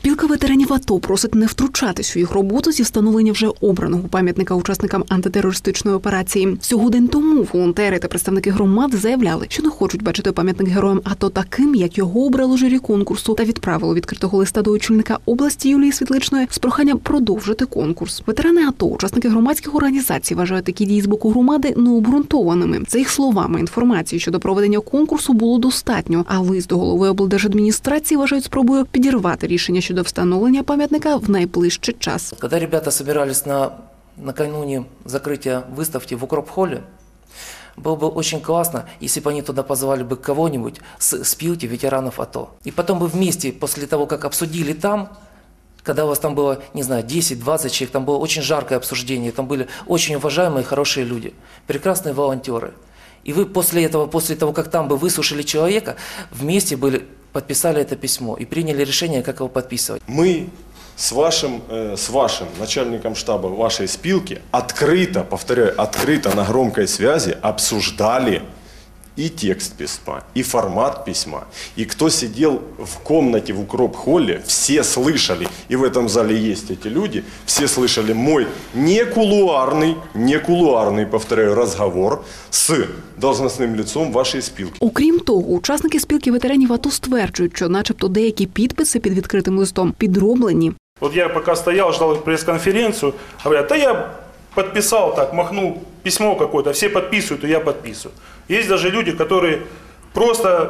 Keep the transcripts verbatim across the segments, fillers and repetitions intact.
Спілка ветеранів АТО просить не втручатись у їх роботу зі встановлення вже обраного пам'ятника учасникам антитерористичної операції. Всього день тому волонтери та представники громад заявляли, що не хочуть бачити пам'ятник героям АТО таким, як його обрало журі конкурсу та відправило відкритого листа до очільника області Юлії Світличної з проханням продовжити конкурс. Ветерани АТО, учасники громадських організацій, вважають такі дії з боку громади необґрунтованими. За їх словами, інформації щодо проведення конкурсу було достатньо, а лист до голови облдержадміністрації вважають спробою підірвати рішення щодо встановлення пам'ятника в найближчий час. Коли ребята збирались на накануне закрытия выставки в Укроп-холле, было бы очень классно, если бы они туда позвали бы кого-нибудь с спилки ветеранов АТО. И потом бы вместе, после того, как обсудили там, когда у вас там было, не знаю, десять-двадцать человек, там было очень жаркое обсуждение, там были очень уважаемые, хорошие люди, прекрасные волонтеры. И вы после этого, после того, как там бы выслушали человека, вместе были, подписали это письмо и приняли решение, как его подписывать. Мы с вашим, э, с вашим начальником штаба вашей спилки открыто, повторяю, открыто на громкой связи обсуждали и текст письма, и формат письма. И кто сидел в комнате в Укроп-холле, все слышали, и в этом зале есть эти люди, все слышали мой не кулуарный, не кулуарный, повторяю, разговор с должностним лицом вашої спілки. Окрім того, учасники спілки ветеранів АТО стверджують, що начебто деякі підписи під відкритим листом підроблені. Вот я пока стоял, ждал пресс-конференцию, говорят, да я подписал так, махнул письмо какое-то, все подписывают, и я подписываю. Есть даже люди, которые просто,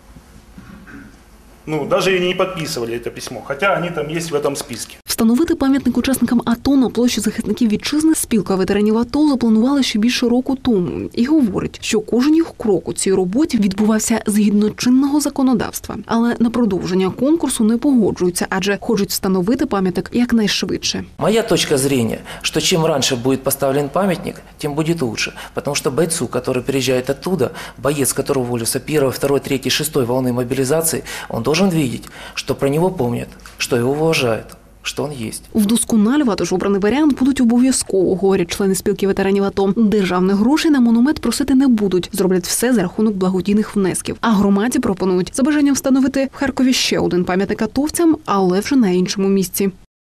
ну, даже и не подписывали это письмо, хотя они там есть в этом списке. Встановити пам'ятник учасникам АТО на площі захисників вітчизни спілка ветеранів АТО запланувала ще більше року тому і говорить, що кожен їх крок у цій роботі відбувався згідно чинного законодавства. Але на продовження конкурсу не погоджуються, адже хочуть встановити пам'ятник якнайшвидше. Моя точка зрения, что чем раньше будет поставлен памятник, тем будет лучше. Потому что бойцу, который приезжает оттуда, боец, которого уволился первой, второй, третьей, шестой волны мобилизации, он должен видеть, что про него помнят, что его уважают. Що він є. Вдосконалювати ж обраний варіант будуть обов'язково, говорять члени спілки ветеранів АТО. Державних грошей на монумент просити не будуть, зроблять все за рахунок благодійних внесків. А громаді пропонують за бажанням встановити в Харкові ще один пам'ятник атовцям, але вже на іншому місці.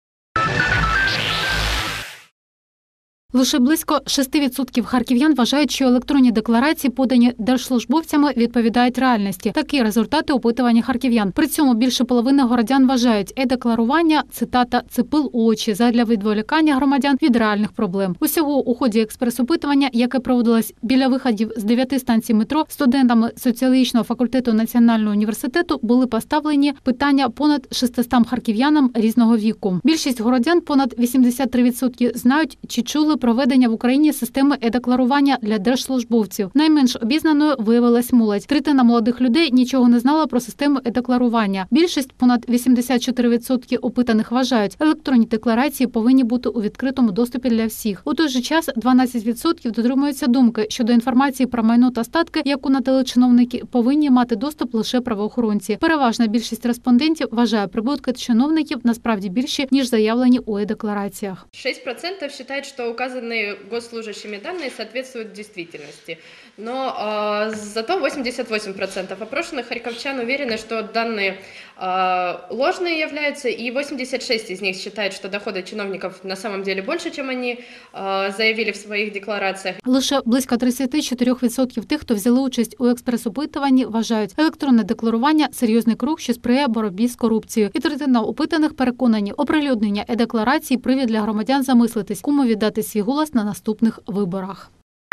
Лише близько шість відсотків харків'ян вважають, що електронні декларації, подані держслужбовцями, відповідають реальності. Такі результати опитування харків'ян. При цьому більше половини городян вважають, е-декларування, цитата, «це пил у очі» задля відволікання громадян від реальних проблем. Усього у ході експрес-опитування, яке проводилось біля виходів з дев'яти станцій метро, студентами соціологічного факультету Національного університету були поставлені питання понад шістстам харків'янам різного віку. Більшість городян, понад вісімдесят три відсотки, знають чи чули проведення в Україні системи е-декларування для держслужбовців. Найменш обізнаною виявилась молодь. Третина молодих людей нічого не знала про систему е-декларування. Більшість, понад вісімдесят чотири відсотки опитаних вважають, електронні декларації повинні бути у відкритому доступі для всіх. У той же час дванадцять відсотків дотримуються думки щодо інформації про майно та статки, яку надали чиновники, повинні мати доступ лише правоохоронці. Переважна більшість респондентів вважає прибутки чиновників насправді більші, ніж заявлені у е-деклараціях. шість відсотків вважають, що указані госслужащими данные соответствуют действительности. Но э, зато восемьдесят восемь процентов опрошенных харьковчан уверены, что данные э, ложные являются, и восемьдесят шесть из них считают, что доходы чиновников на самом деле больше, чем они э, заявили в своїх деклараціях. Лише близько тридцять чотири відсотки тих, хто взяли участь у експрес-опитуванні, вважають, електронне декларування – серйозний крок, що сприяє боротьбі з корупцією. І третина опитаних переконані, оприлюднення е-декларації – привід для громадян замислитись, кому віддати свій голос на наступних виборах.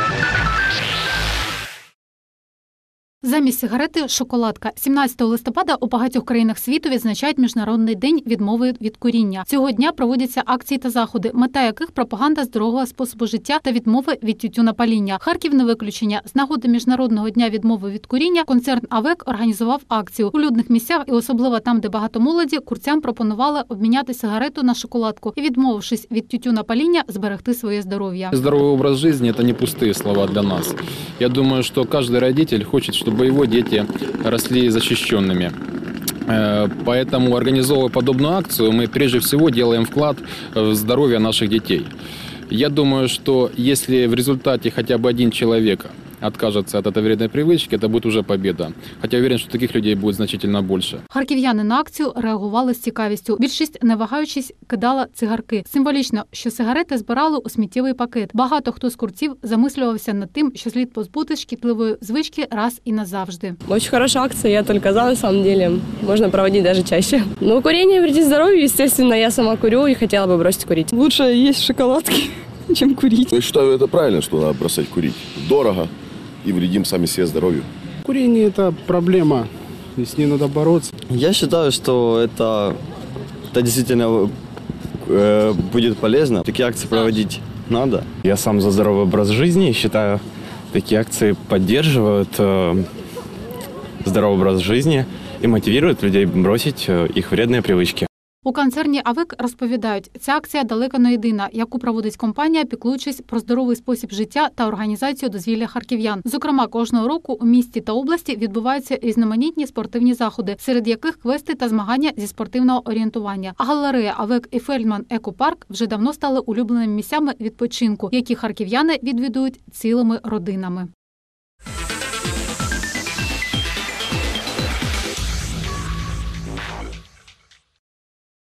Замість сигарети – шоколадка. сімнадцятого листопада у багатьох країнах світу відзначають Міжнародний день відмови від куріння. Цього дня проводяться акції та заходи, мета яких – пропаганда здорового способу життя та відмови від тютюнопаління. Харків не виключення. З нагоди Міжнародного дня відмови від куріння концерн «АВЕК» організував акцію. У людних місцях і особливо там, де багато молоді, курцям пропонували обміняти сигарету на шоколадку і, відмовившись від тютюнопаління, зберегти своє здоров'я. Здоровий образ життя – це не пусті слова для нас. Я думаю, що кожен родитель хоче, щоб чтобы его дети росли защищенными. Поэтому, организовывая подобную акцию, мы прежде всего делаем вклад в здоровье наших детей. Я думаю, что если в результате хотя бы один человек откажется от этой вредной привычки, это будет уже победа. Хотя уверен, что таких людей будет значительно больше. Харків'яни на акцію реагували з цікавістю. Більшість, не вагаючись, кидала цигарки. Символічно, що сигарети збирали у сміттєвий пакет. Багато хто з курців замислювався над тим, що слід позбутись шкідливої звички раз і назавжди. Очень хорошая акция, я только за, на самом деле. Можно проводить даже чаще. Но курение вредит здоровью, естественно, я сама курю и хотела бы бросить курить. Лучше есть шоколадки, чем курить. Я считаю, это правильно, что надо бросать курить. Дорого и вредим сами себе здоровью. Курение – это проблема, и с ней надо бороться. Я считаю, что это, это действительно э, будет полезно. Такие акции проводить надо. Я сам за здоровый образ жизни и считаю, такие акции поддерживают э, здоровый образ жизни и мотивируют людей бросить э, их вредные привычки. У концерні АВЕК розповідають, ця акція далеко не єдина, яку проводить компанія, піклуючись про здоровий спосіб життя та організацію дозвілля харків'ян. Зокрема, кожного року у місті та області відбуваються різноманітні спортивні заходи, серед яких квести та змагання зі спортивного орієнтування. А галерея АВЕК і Фельдман Екопарк вже давно стали улюбленими місцями відпочинку, які харків'яни відвідують цілими родинами.